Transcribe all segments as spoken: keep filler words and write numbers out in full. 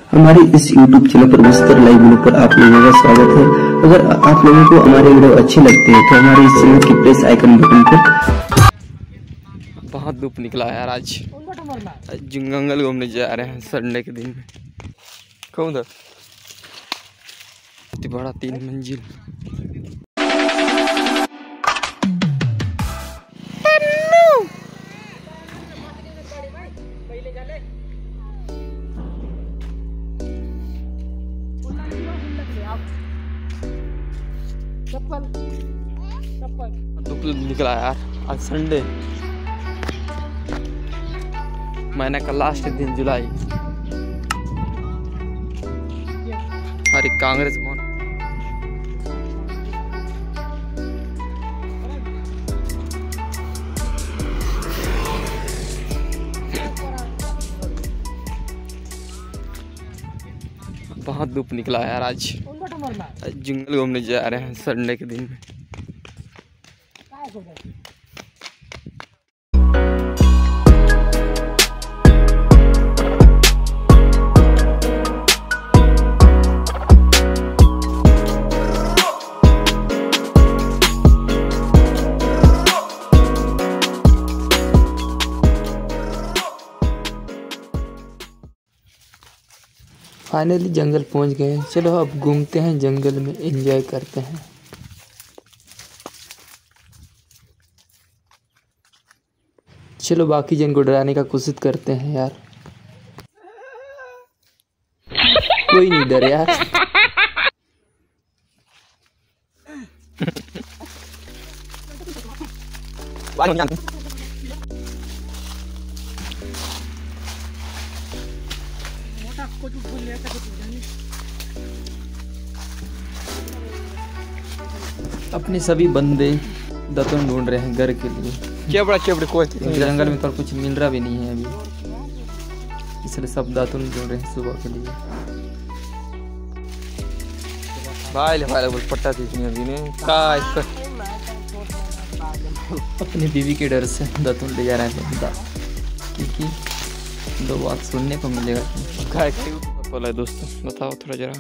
हमारे इस YouTube channel पर बस्तर लाइव वीडियो पर आप लोगों का स्वागत है। अगर आप लोगों को हमारे वीडियो अच्छे लगते हैं तो हमारे इस चैनल की प्रेस आइकन बटन पर। बहुत धूप निकला यार आज। जंगल घूमने जा रहे हैं संडे के दिन में। कौन था बड़ा तीन मंजिल। धूप निकला यार आज संडे, महीने का लास्ट दिन जुलाई। अरे कांग्रेस भवन बहुत धूप निकला यार आज। जंगल घूमने जा रहे हैं संडे के दिन में। फाइनली जंगल पहुंच गए। चलो अब घूमते हैं जंगल में, एंजॉय करते हैं। चलो बाकी जन को डराने का कोशिश करते हैं यार। कोई नहीं डर यार। अपने सभी बंदे दातुन ढूंढ रहे हैं घर के लिए। चेपड़ा चेपड़े कोई जंगल में तो कुछ मिल रहा भी नहीं है अभी, इसलिए सब दातुन ढूंढ रहे हैं सुबह के लिए। भाई ले भाई बोल पट्टा थी अभी ने का इसका अपनी बीवी के डर से दातुन ले जा रहे हैं बंदा, क्योंकि दो बात सुनने को मिलेगा। गाय बोला दोस्तों, बताओ थोड़ा जरा।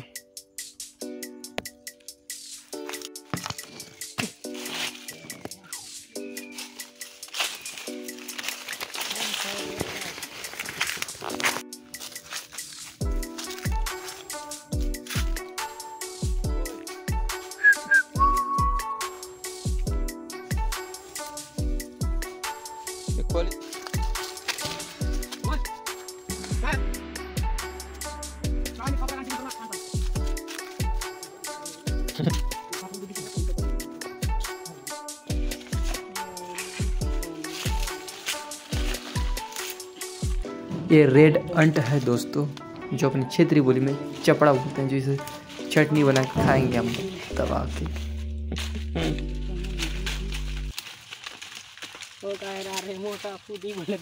ये रेड अंट है दोस्तों, जो अपनी क्षेत्रीय बोली में चपड़ा बोलते हैं, जो इसे चटनी बना के खाएंगे हम दबा के। मोटा फूदी बोले